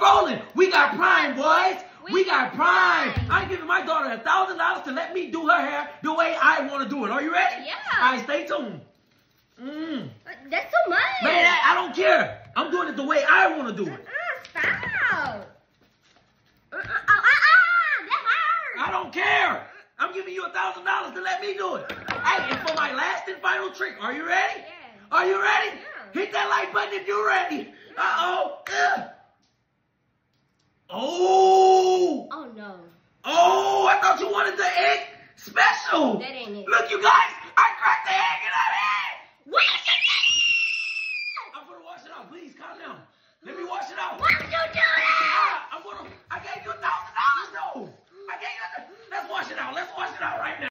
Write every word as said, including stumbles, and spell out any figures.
rolling. We got Prime, boys. We, We got Prime. I'm giving my daughter a thousand dollars to let me do her hair the way I want to do it. Are you ready? Yeah. All right, stay tuned. Mm. That's too much. Man, I, I don't care. I'm doing it the way I want to do it. Uh-uh, stop. Uh-uh, oh, uh-uh, that hurts. I don't care. I'm giving you a thousand dollars to let me do it. Hey, and for my last and final trick, are you ready? Yeah. Are you ready? Yeah. Hit that like button if you're ready. Uh-oh. Ugh. Oh. Oh, no. Oh, I thought you wanted the egg special. That ain't it. Look, you guys, I cracked